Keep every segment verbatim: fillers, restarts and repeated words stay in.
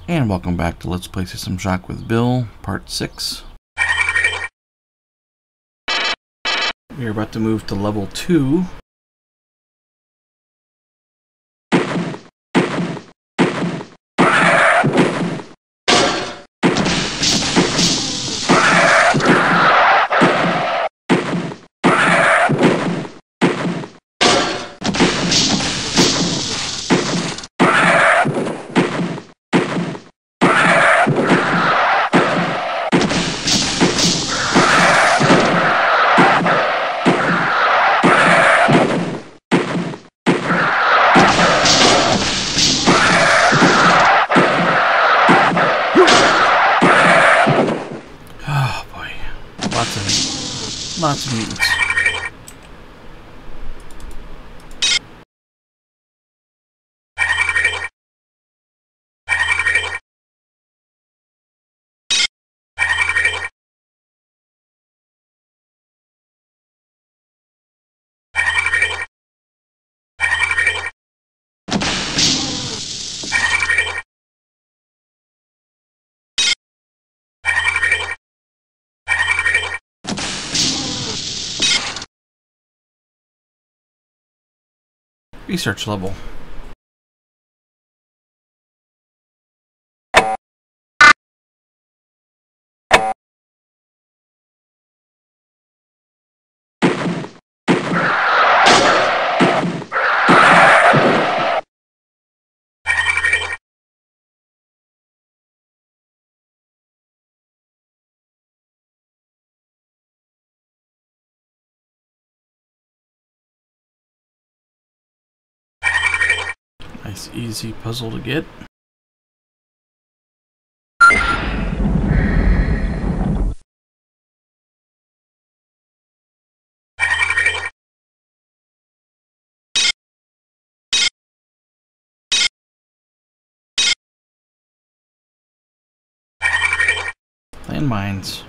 And welcome back to Let's Play System Shock with Bill, Part six. We are about to move to level two. Lots of mutants. Research level. Nice, easy puzzle to get. Landmines.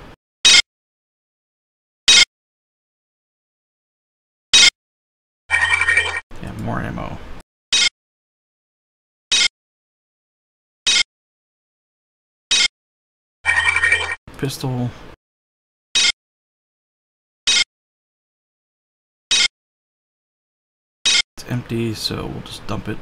Yeah, more ammo. Pistol. It's empty, so we'll just dump it.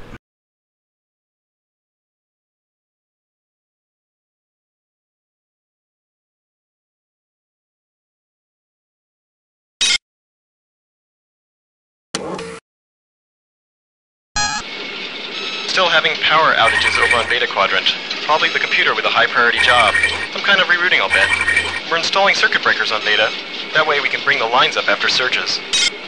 Still having power outages over on Beta Quadrant. Probably the computer with a high priority job. Some kind of rerouting, I'll bet. We're installing circuit breakers on Beta. That way we can bring the lines up after surges.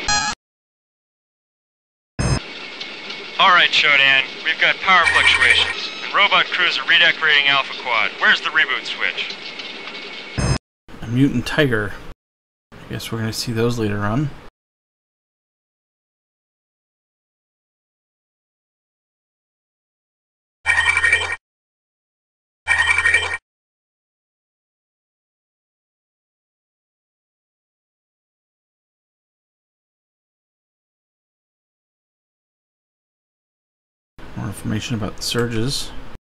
Alright, Shodan. We've got power fluctuations, and robot crews are redecorating Alpha Quad. Where's the reboot switch? A mutant tiger. I guess we're gonna see those later on. More information about the surges.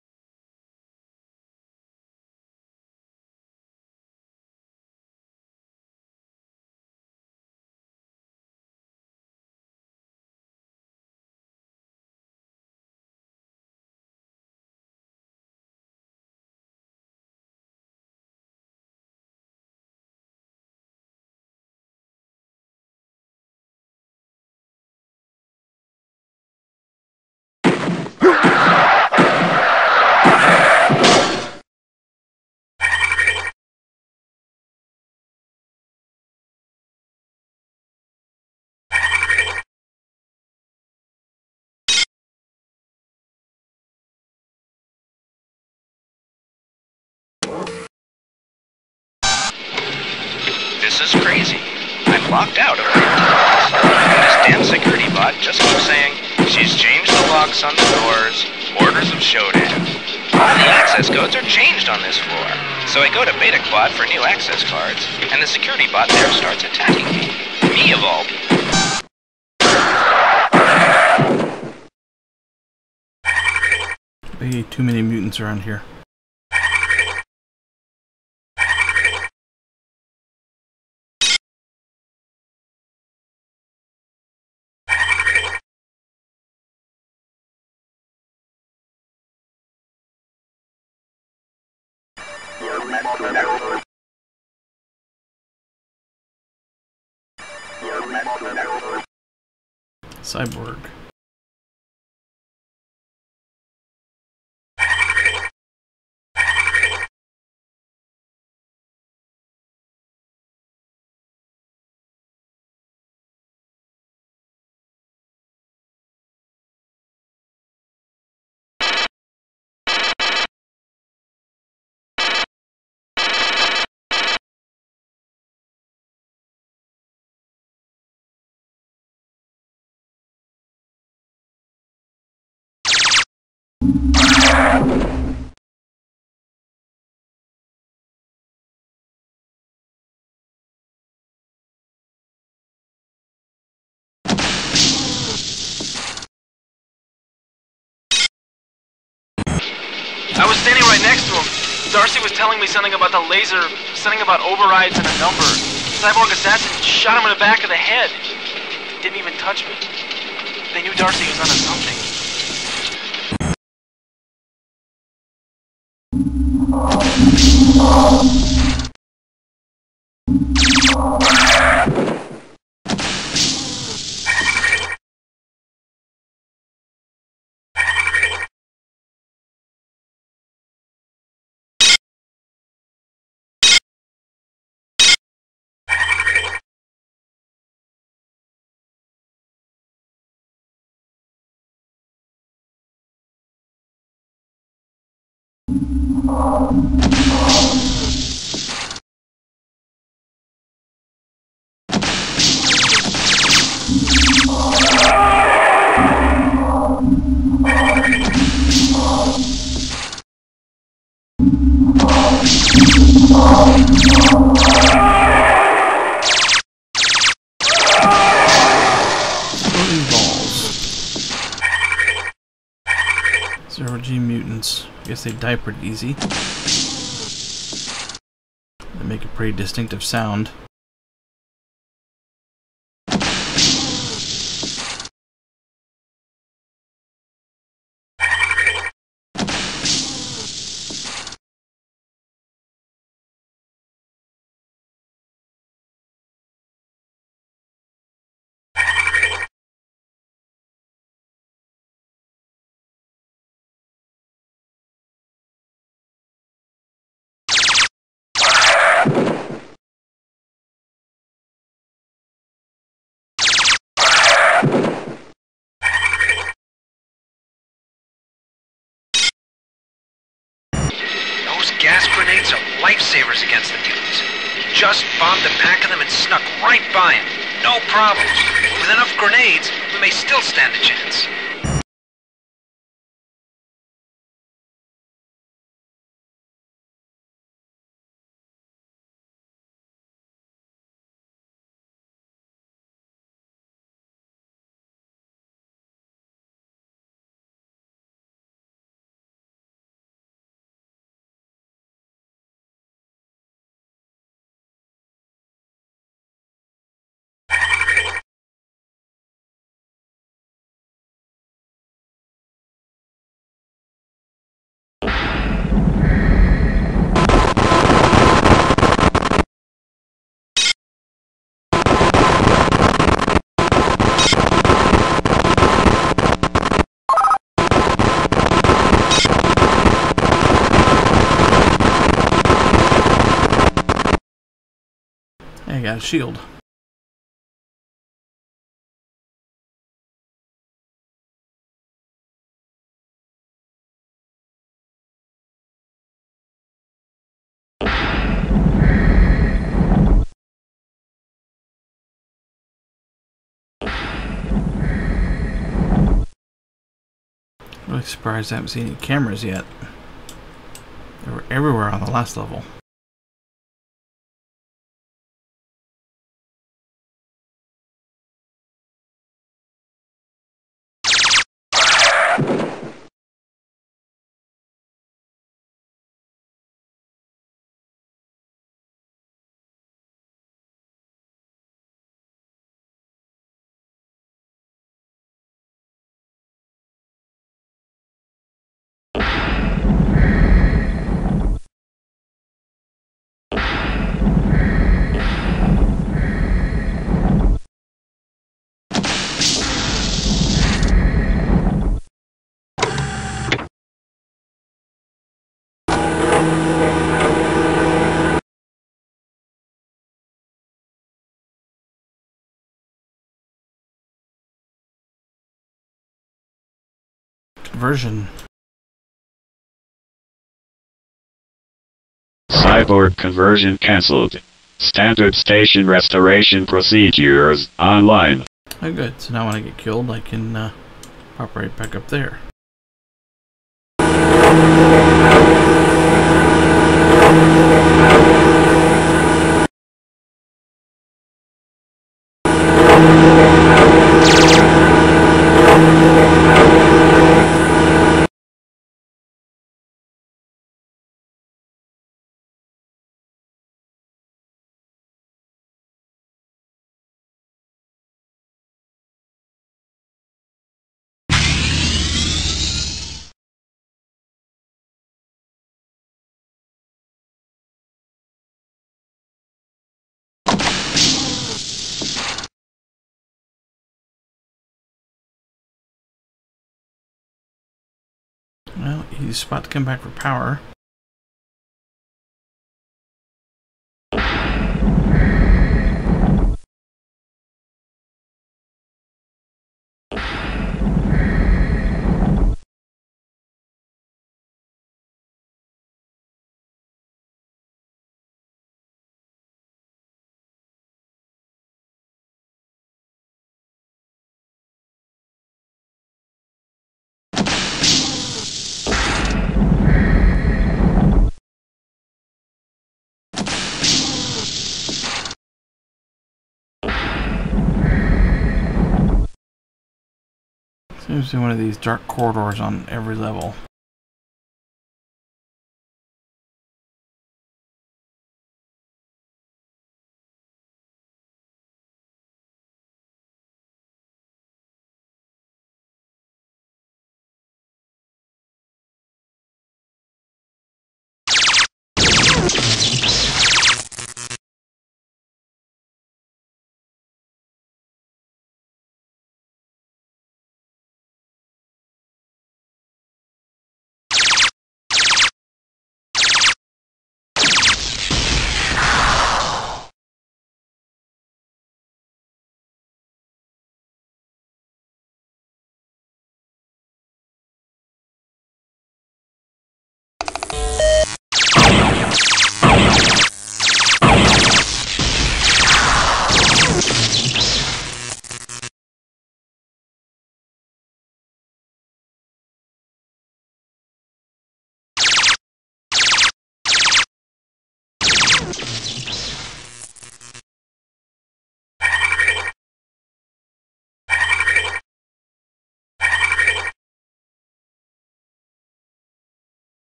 This is crazy. I'm locked out of real-time. And this damn security bot just keeps saying, she's changed the locks on the doors, orders of Shodan. All the access codes are changed on this floor. So I go to Beta Quad for new access cards, and the security bot there starts attacking me. Me of all people. Way too many mutants around here. Cyborg. I was standing right next to him. Darcy was telling me something about the laser, something about overrides and a number. Cyborg Assassin shot him in the back of the head. Didn't even touch me. They knew Darcy was onto something. Zero G mutants. I guess they die pretty easy. They make a pretty distinctive sound. Gas grenades are lifesavers against the mutants. Just bombed the back of them and snuck right by him. No problems. With enough grenades, we may still stand a chance. I got a shield. Really surprised I haven't seen any cameras yet. They were everywhere on the last level. conversion. Cyborg conversion cancelled. Standard station restoration procedures online. Oh good, so now when I get killed I can uh, pop right back up there. Well, easy spot to come back for power. Seems to be one of these dark corridors on every level.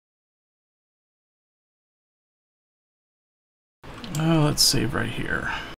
Oh, let's save right here.